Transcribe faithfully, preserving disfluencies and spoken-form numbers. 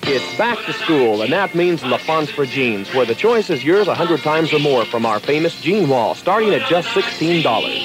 It's back to school, and that means Lafont for jeans, where the choice is yours a hundred times or more from our famous jean wall, starting at just sixteen dollars.